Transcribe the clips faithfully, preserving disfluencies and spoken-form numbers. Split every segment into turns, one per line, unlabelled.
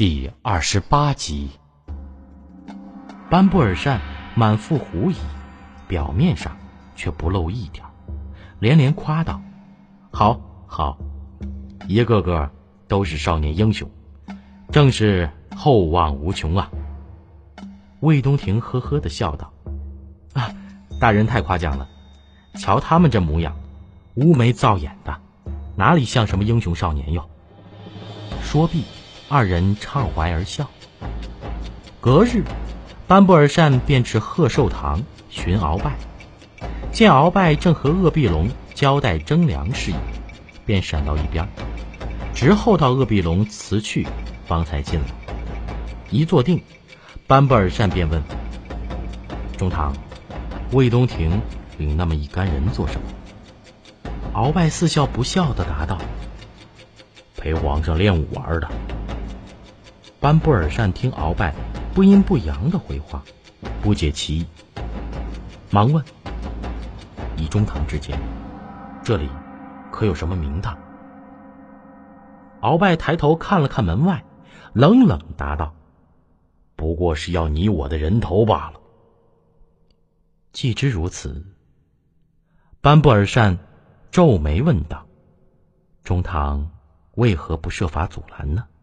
第二十八集。班布尔善满腹狐疑，表面上却不露一点，连连夸道：好好，一个个都是少年英雄，正是厚望无穷啊。魏东亭呵呵地笑道：啊，大人太夸奖了，瞧他们这模样，乌眉造眼的，哪里像什么英雄少年哟。说毕，二人畅怀而笑。隔日，班布尔善便至贺寿堂寻鳌拜，见鳌拜正和鄂必龙交代征粮事宜，便闪到一边，直候到鄂必龙辞去，方才进来。一坐定，班布尔善便问：中堂，魏东亭领那么一干人做什么？鳌拜似笑不笑地答道：陪皇上练武玩的。班布尔善听鳌拜不阴不阳的回话，不解其意，忙问：以中堂之见，这里可有什么名堂？鳌拜抬头看了看门外，冷冷答道：不过是要你我的人头罢了。既知如此，班布尔善皱眉问道：中堂为何不设法阻拦呢？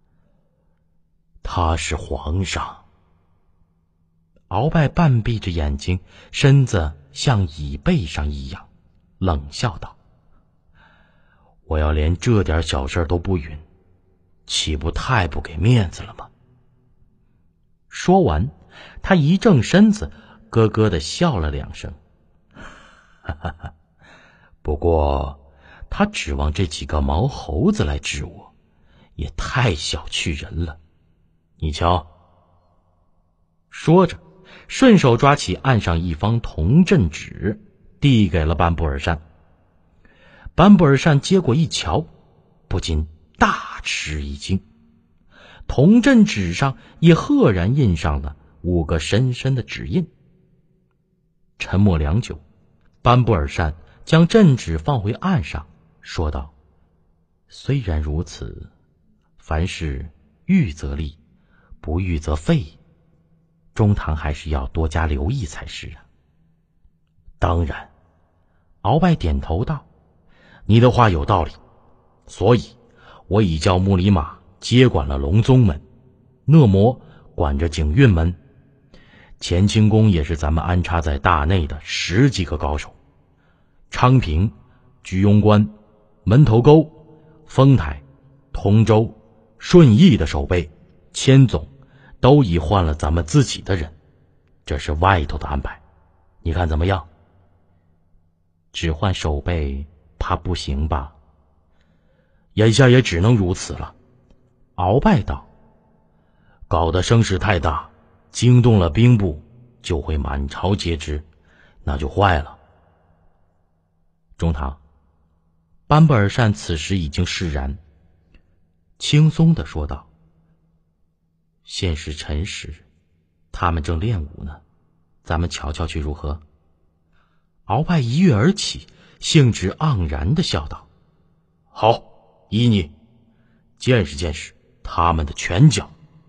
他是皇上。鳌拜半闭着眼睛，身子向椅背上一仰，冷笑道：我要连这点小事都不允，岂不太不给面子了吗？说完，他一正身子，咯咯地笑了两声。哈哈哈，不过他指望这几个毛猴子来治我，也太小觑人了。你瞧。说着，顺手抓起案上一方铜镇纸，递给了班布尔善。班布尔善接过一瞧，不禁大吃一惊。铜镇纸上也赫然印上了五个深深的指印。沉默良久，班布尔善将镇纸放回案上，说道：虽然如此，凡事预则立，不预则废，中堂还是要多加留意才是啊。当然。鳌拜点头道：你的话有道理，所以我已叫木里马接管了隆宗门，讷摩管着景运门，乾清宫也是咱们安插在大内的十几个高手，昌平、居庸关、门头沟、丰台、通州、顺义的守备千总都已换了咱们自己的人，这是外头的安排，你看怎么样？只换守备怕不行吧？眼下也只能如此了。鳌拜道：搞得声势太大，惊动了兵部，就会满朝皆知，那就坏了。中堂，班布尔善此时已经释然，轻松地说道：现是辰时，他们正练武呢，咱们瞧瞧去如何？鳌拜一跃而起，兴致盎然地笑道：好，依你，见识见识他们的拳脚。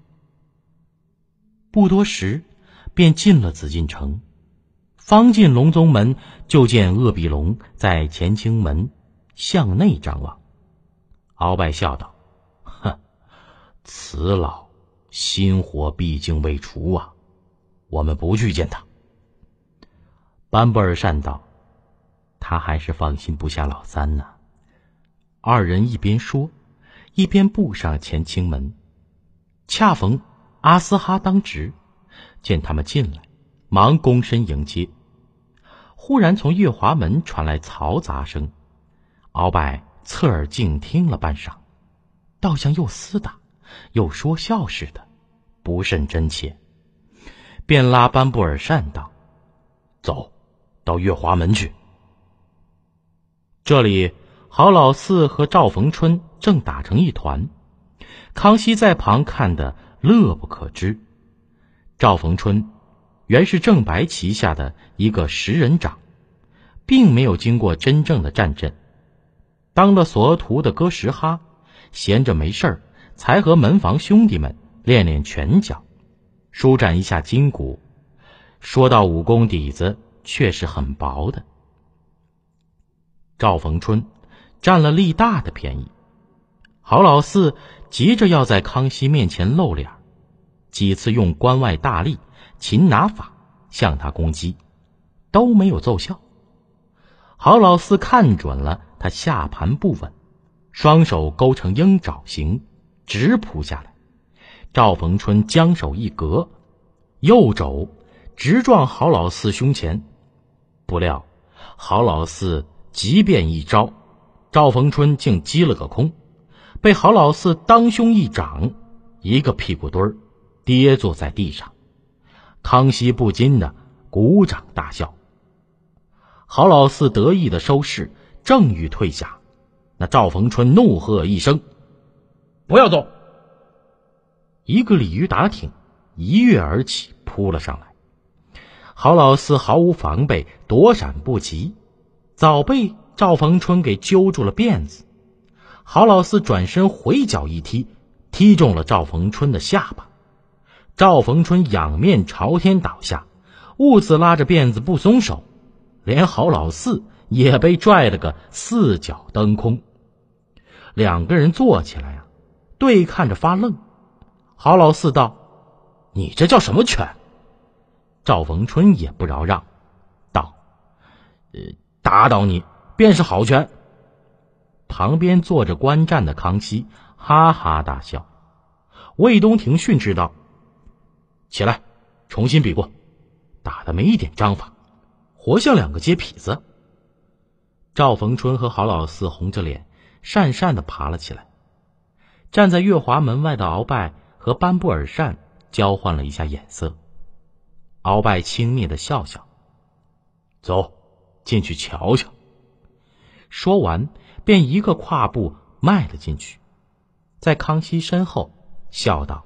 不多时，便进了紫禁城。方进隆宗门，就见鄂必龙在乾清门向内张望。鳌拜笑道：哼，此老心火毕竟未除啊，我们不去见他。班布尔善道：他还是放心不下老三呢。二人一边说，一边步上乾清门。恰逢阿斯哈当值，见他们进来，忙躬身迎接。忽然从月华门传来嘈杂声，鳌拜侧耳静听了半晌，倒像又厮打又说笑似的，不甚真切，便拉班布尔善道：走，到月华门去。这里郝老四和赵逢春正打成一团，康熙在旁看得乐不可支。赵逢春原是郑白旗下的一个十人长，并没有经过真正的战阵，当了索额图的哥什哈，闲着没事儿才和门房兄弟们练练拳脚，舒展一下筋骨。说到武功底子，却是很薄的。赵逢春占了力大的便宜，郝老四急着要在康熙面前露脸，几次用关外大力、擒拿法向他攻击，都没有奏效。郝老四看准了他下盘不稳，双手勾成鹰爪形，直扑下来。赵逢春将手一格，右肘直撞郝老四胸前。不料郝老四即便一招，赵逢春竟击了个空，被郝老四当胸一掌，一个屁股墩儿跌坐在地上。康熙不禁的鼓掌大笑。郝老四得意的收势，正欲退下，那赵逢春怒喝一声：“不要走！”一个鲤鱼打挺一跃而起，扑了上来。郝老四毫无防备，躲闪不及，早被赵逢春给揪住了辫子。郝老四转身回脚一踢，踢中了赵逢春的下巴。赵逢春仰面朝天倒下，兀自拉着辫子不松手，连郝老四也被拽了个四脚蹬空。两个人坐起来啊，对看着发愣。郝老四道：“你这叫什么拳？”赵逢春也不饶让，道：“呃，打倒你便是好拳。”旁边坐着观战的康熙哈哈大笑。魏东亭训斥道：“起来，重新比过，打得没一点章法，活像两个街痞子。”赵逢春和郝老四红着脸讪讪地爬了起来。站在月华门外的鳌拜和班布尔善交换了一下眼色。鳌拜轻蔑地笑笑：“走，进去瞧瞧。”说完便一个跨步迈了进去，在康熙身后笑道：“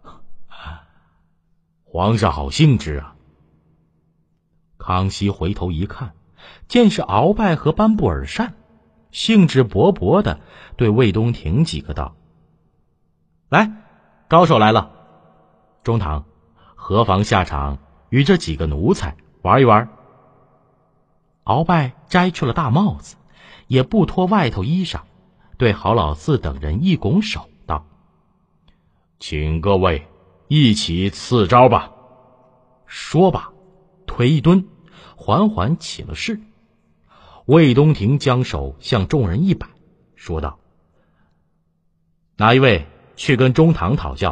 皇上好兴致啊。”康熙回头一看，见是鳌拜和班布尔善，兴致勃勃地对魏东亭几个道：“来，高手来了，中堂何妨下场与这几个奴才玩一玩？”鳌拜摘去了大帽子，也不脱外头衣裳，对郝老四等人一拱手道：“请各位一起刺招吧。”说罢腿一蹲，缓缓起了势。魏东亭将手向众人一摆，说道：“哪一位去跟中堂讨教？”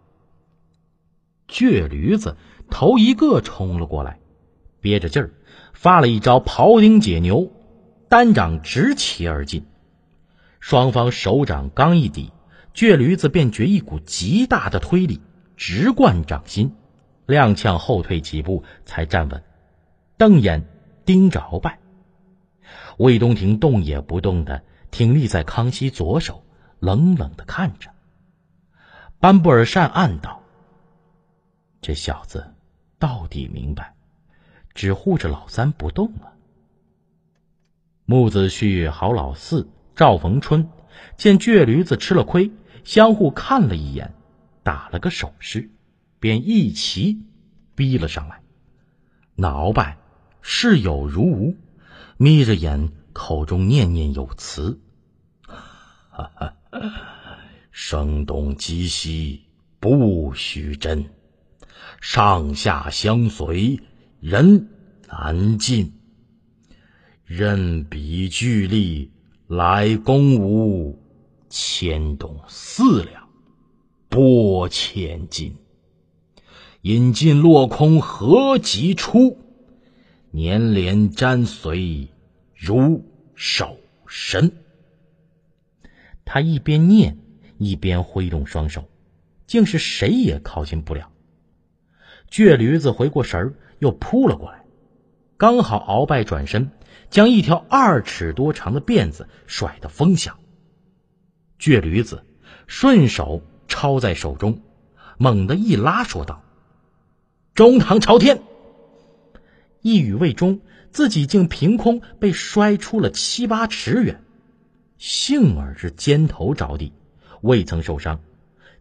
倔驴子头一个冲了过来，憋着劲儿发了一招庖丁解牛，单掌直齐而进。双方手掌刚一抵，倔驴子便觉一股极大的推力直贯掌心，踉跄后退几步才站稳，瞪眼盯着鳌拜。魏东亭动也不动地挺立在康熙左手，冷冷地看着。班布尔善暗道：“这小子到底明白，只护着老三不动了。”木子旭、郝老四、赵逢春见倔驴子吃了亏，相互看了一眼，打了个手势，便一齐逼了上来。那鳌拜视有如无，眯着眼，口中念念有词：“哈哈，声东击西，不许真，上下相随，人难尽。任彼俱力，来攻吾，牵动四两，拨千斤。引尽落空何及出？年连沾随，如守神。”他一边念一边挥动双手，竟是谁也靠近不了。倔驴子回过神儿，又扑了过来，刚好鳌拜转身，将一条二尺多长的辫子甩得风响。倔驴子顺手抄在手中，猛地一拉，说道：“中堂朝天！”一语未终，自己竟凭空被摔出了七八尺远，幸而是肩头着地，未曾受伤，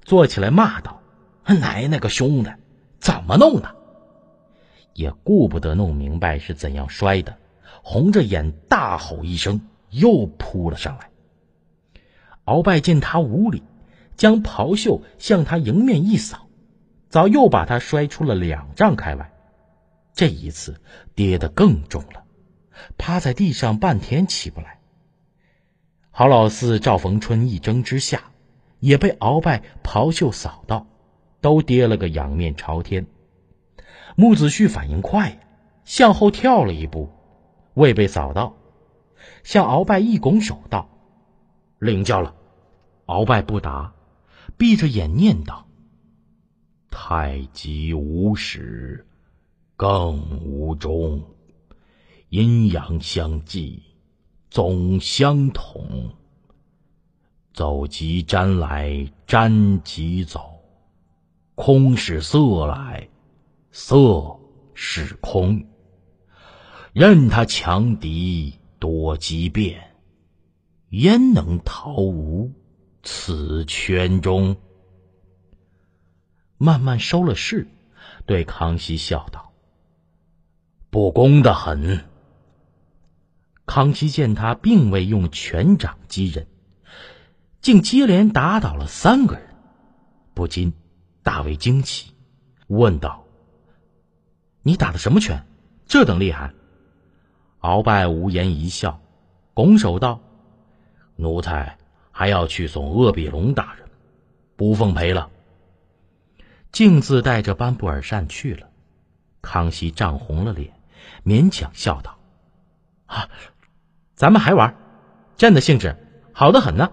坐起来骂道：“奶奶个熊的，怎么弄的？”也顾不得弄明白是怎样摔的，红着眼大吼一声，又扑了上来。鳌拜见他无礼，将袍袖向他迎面一扫，早又把他摔出了两丈开外。这一次跌得更重了，趴在地上半天起不来。郝老四、赵逢春一争之下，也被鳌拜袍袖扫到，都跌了个仰面朝天。穆子旭反应快，向后跳了一步，未被扫到，向鳌拜一拱手道：“领教了。”鳌拜不答，闭着眼念道：“太极无始，更无终，阴阳相济，总相同。走即沾来，沾即走，空是色来，色是空。任他强敌多机变，焉能逃无此圈中？”慢慢收了势，对康熙笑道：“不公得很。”康熙见他并未用拳掌击人，竟接连打倒了三个人，不禁大为惊奇，问道：“你打的什么拳？这等厉害？”鳌拜无言一笑，拱手道：“奴才还要去送鄂必龙大人，不奉陪了。”径自带着班布尔善去了。康熙涨红了脸，勉强笑道：“啊，咱们还玩，朕的兴致好得很呢。”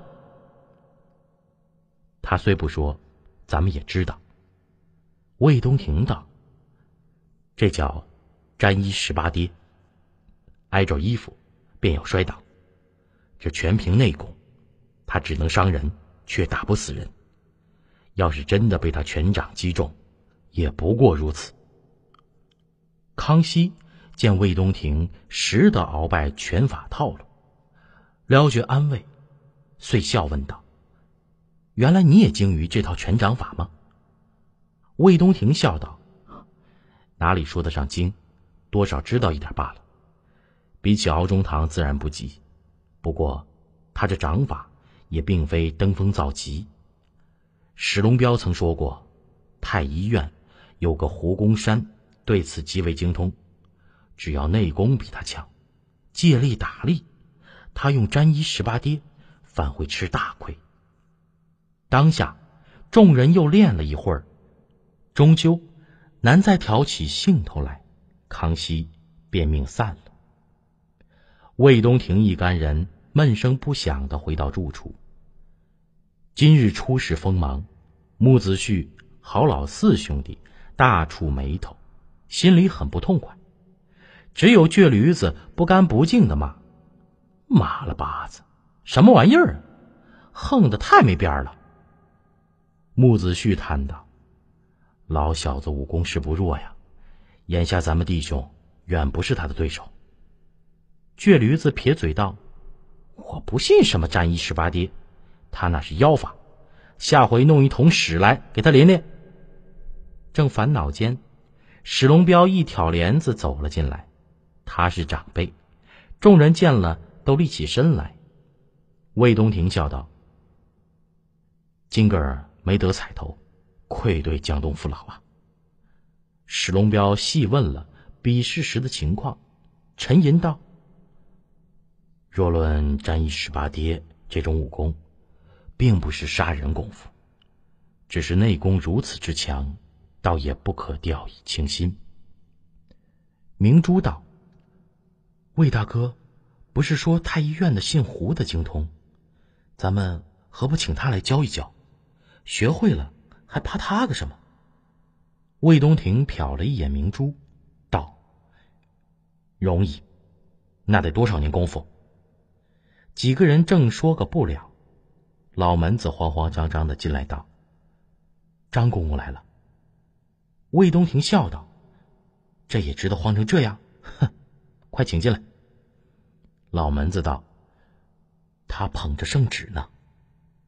他虽不说，咱们也知道。魏东亭道：“这叫沾衣十八跌，挨着衣服便要摔倒，这全凭内功，他只能伤人，却打不死人。要是真的被他拳掌击中，也不过如此。”康熙见魏东亭识得鳌拜拳法套路，了觉安慰，遂笑问道：“原来你也精于这套拳掌法吗？”魏东亭笑道：“哪里说得上精，多少知道一点罢了。比起敖中堂自然不及，不过他这掌法也并非登峰造极。史龙彪曾说过，太医院有个胡公山对此极为精通，只要内功比他强，借力打力，他用沾衣十八跌反会吃大亏。”当下众人又练了一会儿，终究难再挑起兴头来，康熙便命散了。魏东亭一干人闷声不响地回到住处。今日出事锋芒，穆子旭、郝老四兄弟大触眉头，心里很不痛快。只有倔驴子不干不净地骂：“妈了巴子，什么玩意儿啊，横得太没边了。”穆子旭叹道：“老小子武功是不弱呀，眼下咱们弟兄远不是他的对手。”倔驴子撇嘴道：“我不信什么沾衣十八跌，他那是妖法，下回弄一桶屎来给他练练。”正烦恼间，史龙彪一挑帘子走了进来，他是长辈，众人见了都立起身来。魏东亭笑道：“今个儿没得彩头，愧对江东父老啊。”史龙彪细问了比试时的情况，沉吟道：“若论沾衣十八跌这种武功，并不是杀人功夫，只是内功如此之强，倒也不可掉以轻心。”明珠道：“魏大哥，不是说太医院的姓胡的精通，咱们何不请他来教一教？学会了还怕他个什么？”魏东亭瞟了一眼明珠，道：“容易，那得多少年功夫？”几个人正说个不了，老门子慌慌张张的进来道：“张公公来了。”魏东亭笑道：“这也值得慌成这样？哼，快请进来。”老门子道：“他捧着圣旨呢。”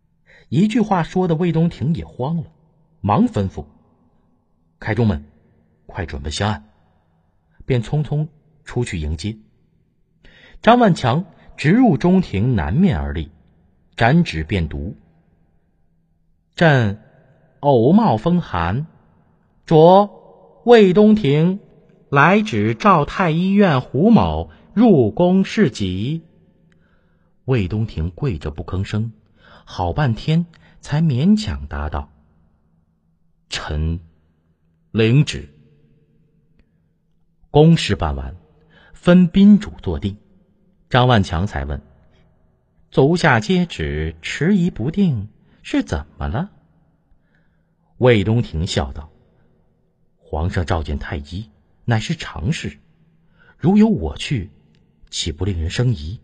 一句话说的魏东亭也慌了，忙吩咐：“开中门，快准备香案。”便匆匆出去迎接。张万强直入中庭南面而立，展纸便读：“朕偶冒风寒，着魏东亭来指赵太医院胡某入宫侍疾。”魏东亭跪着不吭声，好半天才勉强答道：“臣领旨。”公事办完，分宾主坐定，张万强才问：“足下接旨迟疑不定，是怎么了？”魏东亭笑道：“皇上召见太医，乃是常事，如有我去，岂不令人生疑？”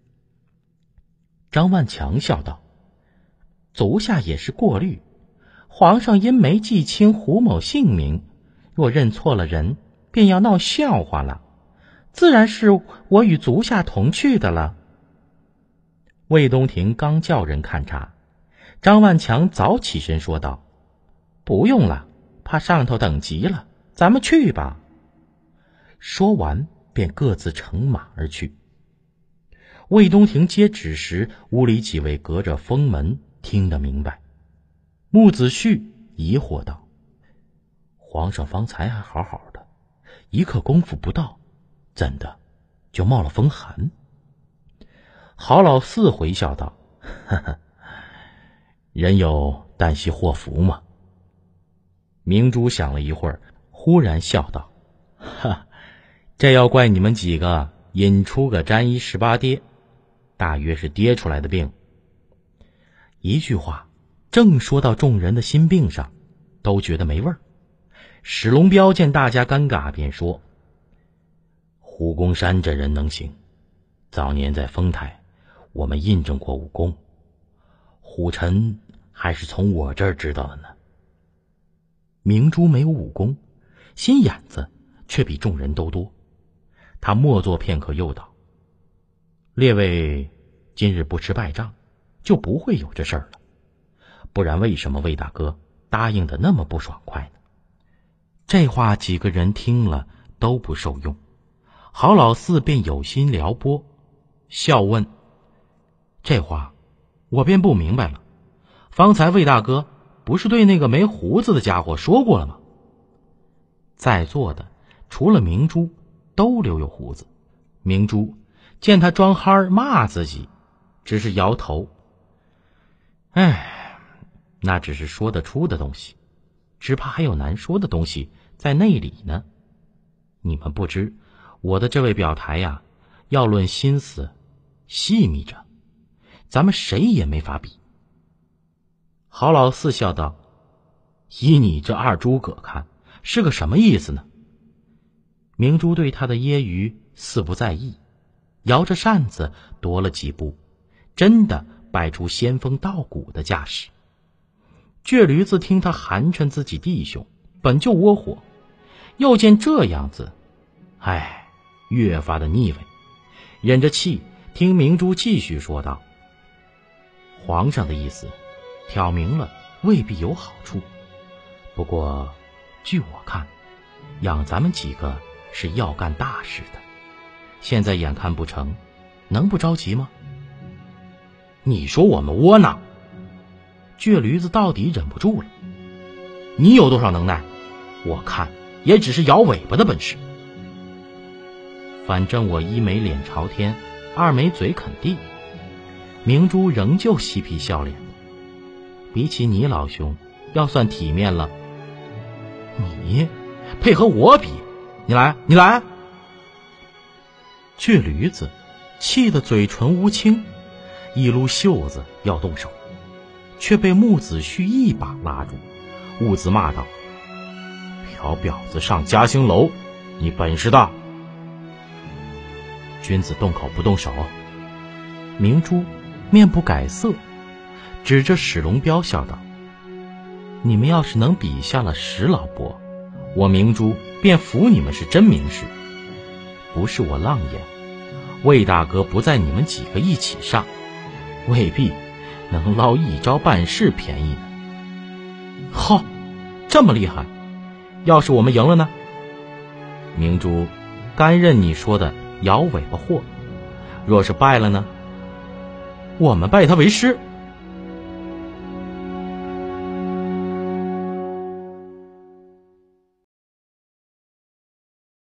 张万强笑道：“足下也是过虑，皇上因没记清胡某姓名，若认错了人，便要闹笑话了，自然是我与足下同去的了。”魏东亭刚叫人看茶，张万强早起身说道：“不用了，怕上头等急了，咱们去吧。”说完便各自乘马而去。魏东亭接旨时，屋里几位隔着封门听得明白。穆子旭疑惑道：“皇上方才还好好的，一刻功夫不到，怎的就冒了风寒？”郝老四回笑道：“呵呵，人有旦夕祸福嘛。”明珠想了一会儿，忽然笑道：“哈，这要怪你们几个引出个沾衣十八跌，大约是跌出来的病。”一句话正说到众人的心病上，都觉得没味儿。史龙彪见大家尴尬，便说：“胡公山这人能行，早年在丰台我们印证过武功，虎臣还是从我这儿知道的呢。”明珠没有武功，心眼子却比众人都多。他默坐片刻，又道：“列位今日不吃败仗，就不会有这事儿了，不然为什么魏大哥答应的那么不爽快呢？”这话几个人听了都不受用，郝老四便有心撩拨，笑问：“这话我便不明白了，方才魏大哥不是对那个没胡子的家伙说过了吗？”在座的除了明珠都留有胡子，明珠见他装憨骂自己，只是摇头：“哎，那只是说得出的东西，只怕还有难说的东西在内里呢。你们不知，我的这位表台呀，要论心思细密着，咱们谁也没法比。”郝老四笑道：“依你这二诸葛看，是个什么意思呢？”明珠对他的揶揄似不在意，摇着扇子踱了几步，真的摆出仙风道骨的架势。倔驴子听他寒碜自己弟兄，本就窝火，又见这样子，唉，越发的腻味，忍着气听明珠继续说道：“皇上的意思挑明了未必有好处，不过据我看，养咱们几个是要干大事的，现在眼看不成，能不着急吗？”“你说我们窝囊？”倔驴子到底忍不住了：“你有多少能耐？我看也只是摇尾巴的本事。反正我一没脸朝天，二没嘴啃地。”明珠仍旧嬉皮笑脸的：“比起你老兄，要算体面了。”“你配和我比？你来，你来！”倔驴子气得嘴唇乌青，一撸袖子要动手，却被穆子旭一把拉住，兀自骂道：“嫖婊子上嘉兴楼，你本事大！君子动口不动手。”明珠面不改色，指着史龙彪笑道：“你们要是能比下了史老伯，我明珠便服你们是真名士。不是我浪言，魏大哥不在你们几个一起上，未必能捞一招半式便宜呢。好，这么厉害，要是我们赢了呢？明珠甘认你说的摇尾巴货。若是败了呢？我们拜他为师。